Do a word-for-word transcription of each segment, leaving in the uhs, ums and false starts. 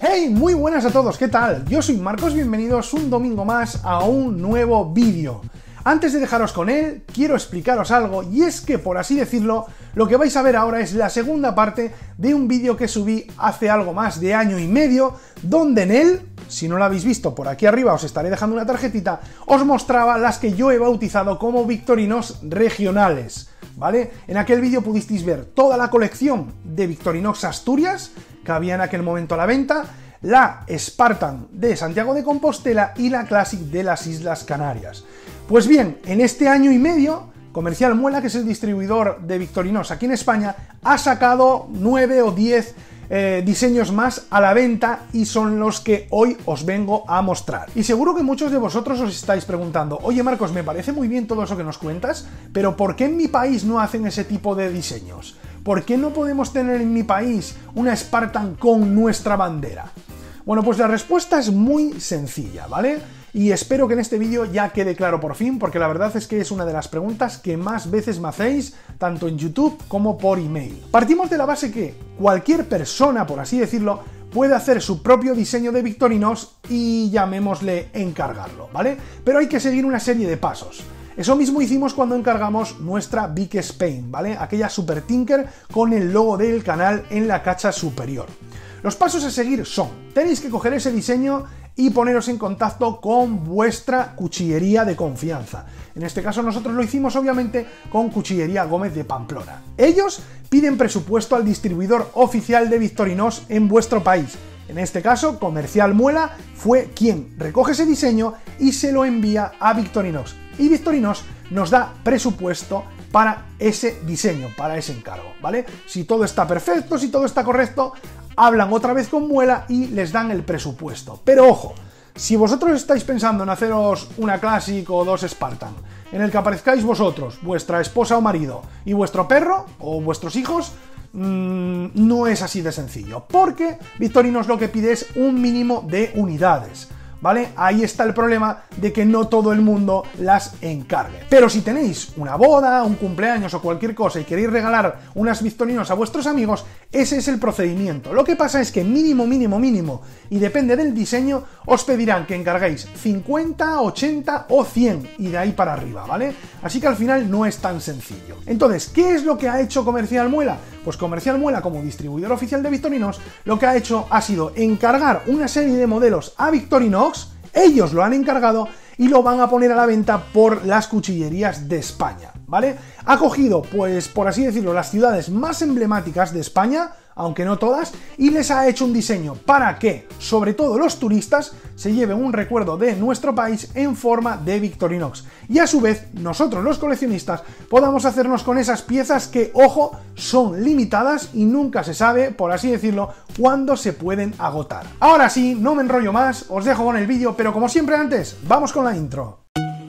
Hey, muy buenas a todos, ¿qué tal? Yo soy Marcos, bienvenidos un domingo más a un nuevo vídeo. Antes de dejaros con él, quiero explicaros algo, y es que, por así decirlo, lo que vais a ver ahora es la segunda parte de un vídeo que subí hace algo más de año y medio, donde en él, si no lo habéis visto, por aquí arriba os estaré dejando una tarjetita, os mostraba las que yo he bautizado como Victorinox regionales, ¿vale? En aquel vídeo pudisteis ver toda la colección de Victorinox Asturias que había en aquel momento a la venta, la Spartan de Santiago de Compostela y la Classic de las Islas Canarias. Pues bien, en este año y medio, Comercial Muela, que es el distribuidor de Victorinox aquí en España, ha sacado nueve o diez eh, diseños más a la venta y son los que hoy os vengo a mostrar. Y seguro que muchos de vosotros os estáis preguntando, oye Marcos, me parece muy bien todo eso que nos cuentas, pero ¿por qué en mi país no hacen ese tipo de diseños? ¿Por qué no podemos tener en mi país una Spartan con nuestra bandera? Bueno, pues la respuesta es muy sencilla, ¿vale? Y espero que en este vídeo ya quede claro por fin, porque la verdad es que es una de las preguntas que más veces me hacéis, tanto en YouTube como por email. Partimos de la base que cualquier persona, por así decirlo, puede hacer su propio diseño de Victorinox y llamémosle encargarlo, ¿vale? Pero hay que seguir una serie de pasos. Eso mismo hicimos cuando encargamos nuestra Vic Spain, ¿vale? Aquella Super Tinker con el logo del canal en la cacha superior. Los pasos a seguir son, tenéis que coger ese diseño y poneros en contacto con vuestra cuchillería de confianza. En este caso nosotros lo hicimos obviamente con Cuchillería Gómez de Pamplona. Ellos piden presupuesto al distribuidor oficial de Victorinox en vuestro país. En este caso, Comercial Muela fue quien recoge ese diseño y se lo envía a Victorinox. Y Victorinox nos da presupuesto para ese diseño, para ese encargo, ¿vale? Si todo está perfecto, si todo está correcto, hablan otra vez con Muela y les dan el presupuesto. Pero ojo, si vosotros estáis pensando en haceros una Classic o dos Spartan, en el que aparezcáis vosotros, vuestra esposa o marido y vuestro perro o vuestros hijos, mmm, no es así de sencillo, porque Victorinox lo que pide es un mínimo de unidades, ¿vale? Ahí está el problema de que no todo el mundo las encargue. Pero si tenéis una boda, un cumpleaños o cualquier cosa y queréis regalar unas Victorinox a vuestros amigos, ese es el procedimiento. Lo que pasa es que mínimo, mínimo, mínimo, y depende del diseño, os pedirán que encarguéis cincuenta, ochenta o cien, y de ahí para arriba, ¿vale? Así que al final no es tan sencillo. Entonces, ¿qué es lo que ha hecho Comercial Muela? Pues Comercial Muela, como distribuidor oficial de Victorinox, lo que ha hecho ha sido encargar una serie de modelos a Victorinox, ellos lo han encargado y lo van a poner a la venta por las cuchillerías de España, ¿vale? Ha cogido, pues, por así decirlo, las ciudades más emblemáticas de España, aunque no todas, y les ha hecho un diseño para que, sobre todo los turistas, se lleven un recuerdo de nuestro país en forma de Victorinox. Y a su vez, nosotros los coleccionistas podamos hacernos con esas piezas que, ojo, son limitadas y nunca se sabe, por así decirlo, cuándo se pueden agotar. Ahora sí, no me enrollo más, os dejo con el vídeo, pero como siempre antes, vamos con la intro.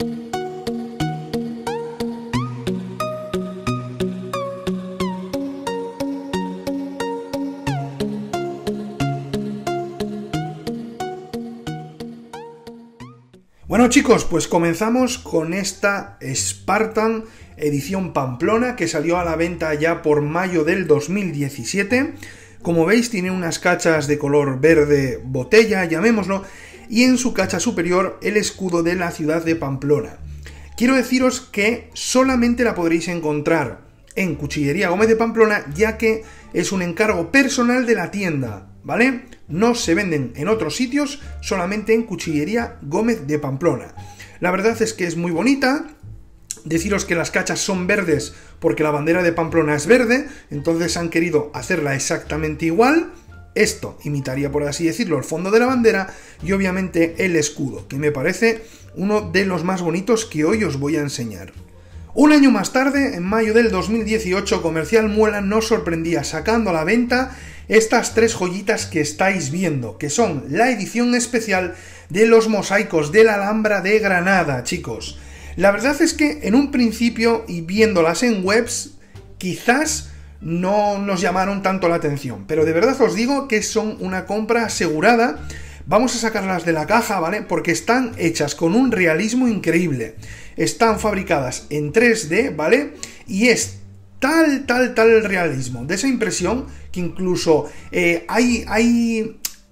Bueno chicos, pues comenzamos con esta Spartan edición Pamplona que salió a la venta ya por mayo del dos mil diecisiete. Como veis tiene unas cachas de color verde botella, llamémoslo, y en su cacha superior el escudo de la ciudad de Pamplona. Quiero deciros que solamente la podréis encontrar en Cuchillería Gómez de Pamplona, ya que es un encargo personal de la tienda, ¿vale? No se venden en otros sitios, solamente en Cuchillería Gómez de Pamplona. La verdad es que es muy bonita. Deciros que las cachas son verdes porque la bandera de Pamplona es verde, entonces han querido hacerla exactamente igual. Esto imitaría, por así decirlo, el fondo de la bandera y obviamente el escudo, que me parece uno de los más bonitos que hoy os voy a enseñar. Un año más tarde, en mayo del dos mil dieciocho, Comercial Muela nos sorprendía sacando a la venta estas tres joyitas que estáis viendo, que son la edición especial de los mosaicos de la Alhambra de Granada, chicos. La verdad es que en un principio, y viéndolas en webs, quizás no nos llamaron tanto la atención, pero de verdad os digo que son una compra asegurada. Vamos a sacarlas de la caja, ¿vale? Porque están hechas con un realismo increíble. Están fabricadas en tres D, ¿vale? Y es tal, tal, tal el realismo de esa impresión que incluso eh, hay, hay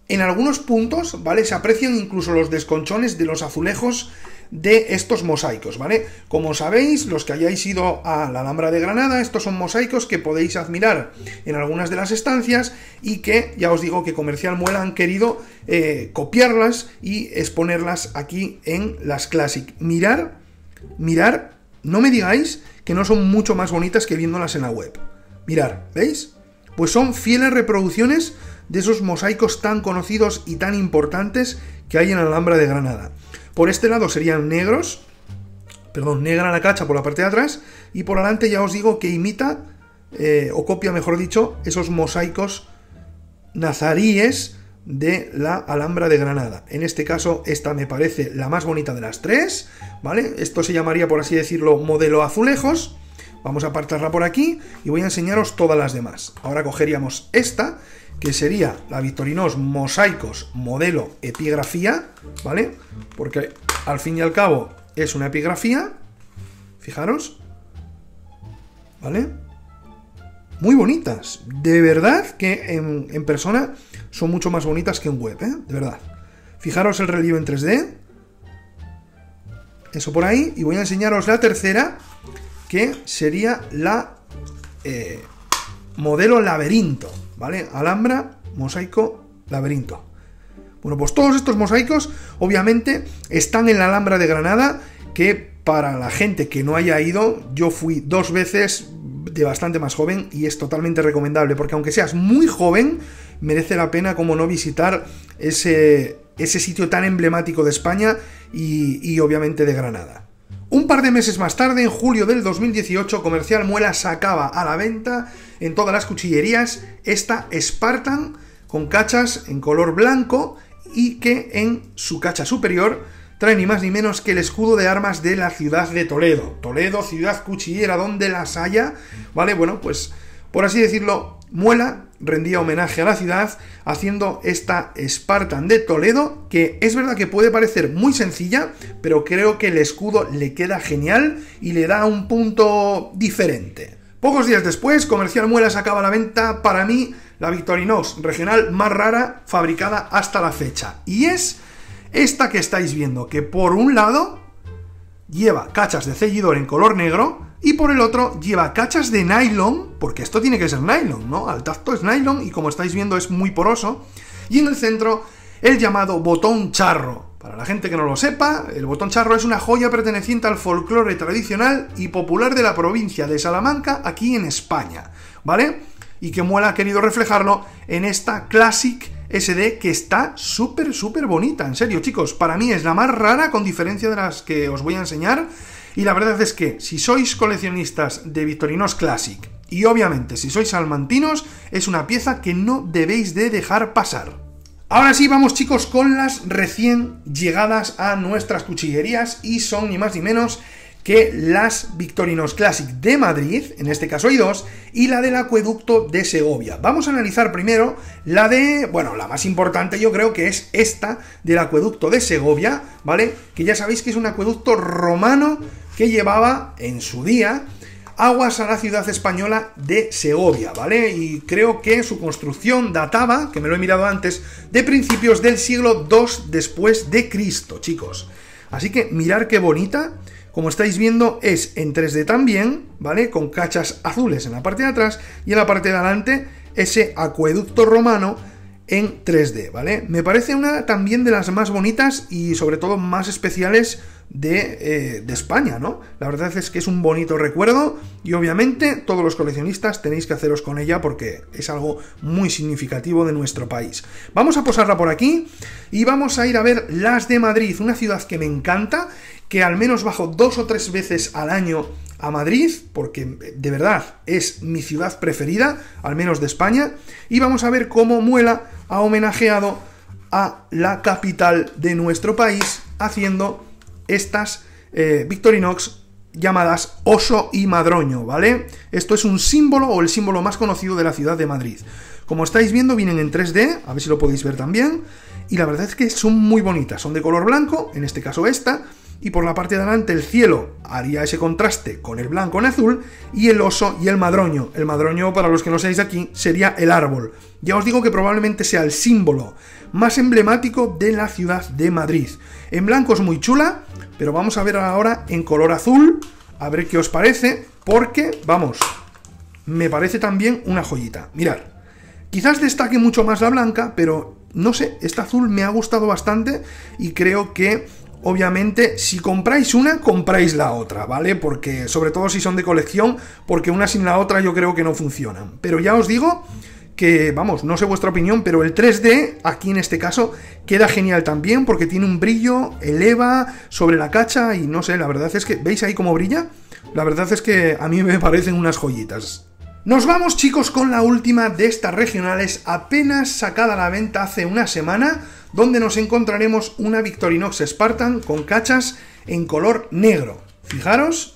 en algunos puntos, ¿vale? Se aprecian incluso los desconchones de los azulejos de estos mosaicos, ¿vale? Como sabéis, los que hayáis ido a la Alhambra de Granada, estos son mosaicos que podéis admirar en algunas de las estancias y que, ya os digo, que Comercial Muela han querido eh, copiarlas y exponerlas aquí en las Classic. Mirar, mirar, no me digáis que no son mucho más bonitas que viéndolas en la web. Mirar, ¿veis? Pues son fieles reproducciones de esos mosaicos tan conocidos y tan importantes que hay en la Alhambra de Granada. Por este lado serían negros, perdón, negra la cacha por la parte de atrás, y por delante ya os digo que imita, eh, o copia mejor dicho, esos mosaicos nazaríes de la Alhambra de Granada. En este caso, esta me parece la más bonita de las tres, ¿vale? Esto se llamaría, por así decirlo, modelo azulejos. Vamos a apartarla por aquí y voy a enseñaros todas las demás. Ahora cogeríamos esta, que sería la Victorinox Mosaicos modelo epigrafía, ¿vale? Porque al fin y al cabo es una epigrafía, fijaros, ¿vale? Muy bonitas, de verdad que en, en persona son mucho más bonitas que en web, ¿eh? De verdad. Fijaros el relieve en tres D, eso por ahí, y voy a enseñaros la tercera, que sería la eh, modelo laberinto, ¿vale? Alhambra, mosaico, laberinto. Bueno, pues todos estos mosaicos, obviamente, están en la Alhambra de Granada, que para la gente que no haya ido, yo fui dos veces de bastante más joven y es totalmente recomendable, porque aunque seas muy joven, merece la pena, como no, visitar ese, ese sitio tan emblemático de España y, y obviamente de Granada. Un par de meses más tarde, en julio del dos mil dieciocho, Comercial Muela sacaba a la venta en todas las cuchillerías esta Spartan con cachas en color blanco y que en su cacha superior trae ni más ni menos que el escudo de armas de la ciudad de Toledo. Toledo, ciudad cuchillera donde las haya, ¿vale? Bueno, pues por así decirlo, Muela rendía homenaje a la ciudad haciendo esta Spartan de Toledo, que es verdad que puede parecer muy sencilla, pero creo que el escudo le queda genial y le da un punto diferente. Pocos días después, Comercial Muela sacaba a la venta, para mí, la Victorinox regional más rara fabricada hasta la fecha. Y es esta que estáis viendo, que por un lado lleva cachas de ceñidor en color negro y por el otro lleva cachas de nylon, porque esto tiene que ser nylon, ¿no? Al tacto es nylon y como estáis viendo es muy poroso. Y en el centro el llamado botón charro. Para la gente que no lo sepa, el botón charro es una joya perteneciente al folclore tradicional y popular de la provincia de Salamanca, aquí en España, ¿vale? Y que Muela ha querido reflejarlo en esta Classic S D que está súper, súper bonita. En serio, chicos, para mí es la más rara, con diferencia de las que os voy a enseñar. Y la verdad es que si sois coleccionistas de Victorinox Classic y obviamente si sois salmantinos, es una pieza que no debéis de dejar pasar. Ahora sí, vamos, chicos, con las recién llegadas a nuestras cuchillerías y son ni más ni menos que las Victorinox Classic de Madrid, en este caso hay dos, y la del Acueducto de Segovia. Vamos a analizar primero la de, bueno, la más importante yo creo que es esta del Acueducto de Segovia, ¿vale? Que ya sabéis que es un acueducto romano que llevaba en su día aguas a la ciudad española de Segovia, ¿vale? Y creo que su construcción databa, que me lo he mirado antes, de principios del siglo dos después de Cristo, chicos. Así que mirad qué bonita. Como estáis viendo, es en tres D también, ¿vale? Con cachas azules en la parte de atrás y en la parte de adelante ese acueducto romano en tres D, ¿vale? Me parece una también de las más bonitas y sobre todo más especiales de, eh, de España, ¿no? La verdad es que es un bonito recuerdo y obviamente todos los coleccionistas tenéis que haceros con ella porque es algo muy significativo de nuestro país. Vamos a posarla por aquí y vamos a ir a ver las de Madrid, una ciudad que me encanta, que al menos bajo dos o tres veces al año a Madrid, porque de verdad es mi ciudad preferida, al menos de España, y vamos a ver cómo Muela ha homenajeado a la capital de nuestro país haciendo estas eh, Victorinox llamadas Oso y Madroño, ¿vale? Esto es un símbolo o el símbolo más conocido de la ciudad de Madrid. Como estáis viendo, vienen en tres D, a ver si lo podéis ver también, y la verdad es que son muy bonitas, son de color blanco, en este caso esta, y por la parte de adelante el cielo haría ese contraste con el blanco en azul, y el oso y el madroño. El madroño, para los que no seáis de aquí, sería el árbol. Ya os digo que probablemente sea el símbolo más emblemático de la ciudad de Madrid. En blanco es muy chula, pero vamos a ver ahora en color azul, a ver qué os parece, porque, vamos, me parece también una joyita. Mirad, quizás destaque mucho más la blanca, pero no sé, esta azul me ha gustado bastante y creo que, obviamente, si compráis una, compráis la otra, ¿vale? Porque, sobre todo si son de colección, porque una sin la otra yo creo que no funcionan. Pero ya os digo que, vamos, no sé vuestra opinión, pero el tres D, aquí en este caso, queda genial también, porque tiene un brillo, eleva sobre la cacha, y no sé, la verdad es que, ¿veis ahí cómo brilla? La verdad es que a mí me parecen unas joyitas. Nos vamos, chicos, con la última de estas regionales, apenas sacada a la venta hace una semana, donde nos encontraremos una Victorinox Spartan con cachas en color negro. Fijaros,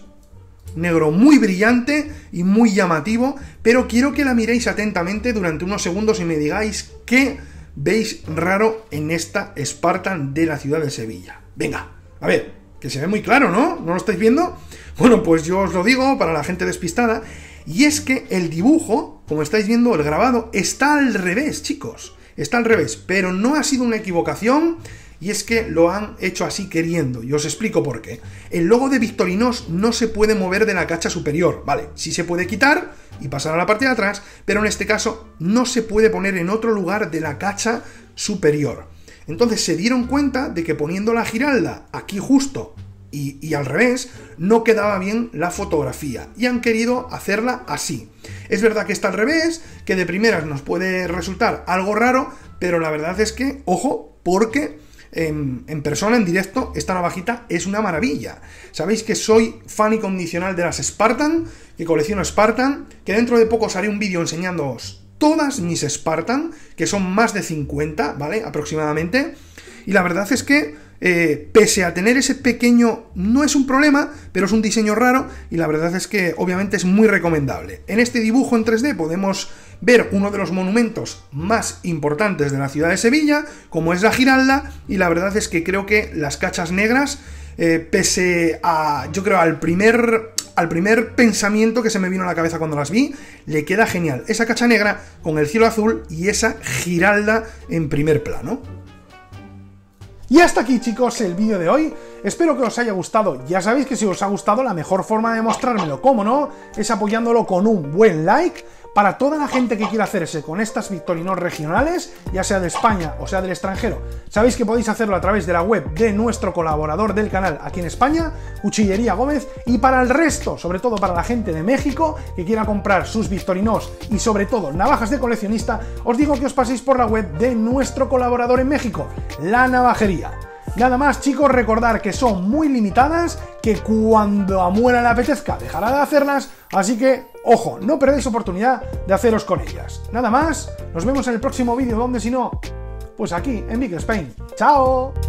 negro muy brillante y muy llamativo, pero quiero que la miréis atentamente durante unos segundos y me digáis qué veis raro en esta Spartan de la ciudad de Sevilla. Venga, a ver, que se ve muy claro, ¿no? ¿No lo estáis viendo? Bueno, pues yo os lo digo para la gente despistada, y es que el dibujo, como estáis viendo, el grabado, está al revés, chicos. Está al revés, pero no ha sido una equivocación, y es que lo han hecho así queriendo, y os explico por qué. El logo de Victorinox no se puede mover de la cacha superior, ¿vale? Sí se puede quitar y pasar a la parte de atrás, pero en este caso no se puede poner en otro lugar de la cacha superior. Entonces se dieron cuenta de que poniendo la Giralda aquí justo y, y al revés, no quedaba bien la fotografía, y han querido hacerla así. Es verdad que está al revés, que de primeras nos puede resultar algo raro, pero la verdad es que, ojo, porque En, en persona, en directo, esta navajita es una maravilla. Sabéis que soy fan incondicional de las Spartan, que colecciono Spartan, que dentro de poco os haré un vídeo enseñándoos todas mis Spartan, que son más de cincuenta, ¿vale? Aproximadamente. Y la verdad es que, eh, pese a tener ese pequeño, no es un problema, pero es un diseño raro, y la verdad es que obviamente es muy recomendable. En este dibujo en tres D podemos ver uno de los monumentos más importantes de la ciudad de Sevilla, como es la Giralda, y la verdad es que creo que las cachas negras, eh, pese a, yo creo, al primer, al primer pensamiento que se me vino a la cabeza cuando las vi, le queda genial esa cacha negra con el cielo azul y esa Giralda en primer plano. Y hasta aquí, chicos, el vídeo de hoy. Espero que os haya gustado. Ya sabéis que si os ha gustado, la mejor forma de mostrármelo, como no, es apoyándolo con un buen like. Para toda la gente que quiera hacerse con estas Victorinox regionales, ya sea de España o sea del extranjero, sabéis que podéis hacerlo a través de la web de nuestro colaborador del canal aquí en España, Cuchillería Gómez. Y para el resto, sobre todo para la gente de México que quiera comprar sus Victorinox y sobre todo navajas de coleccionista, os digo que os paséis por la web de nuestro colaborador en México, La Navajería. Nada más, chicos, recordar que son muy limitadas, que cuando a Muela le apetezca dejará de hacerlas, así que, ojo, no perdéis oportunidad de haceros con ellas. Nada más, nos vemos en el próximo vídeo, donde si no, pues aquí, en Big Spain. ¡Chao!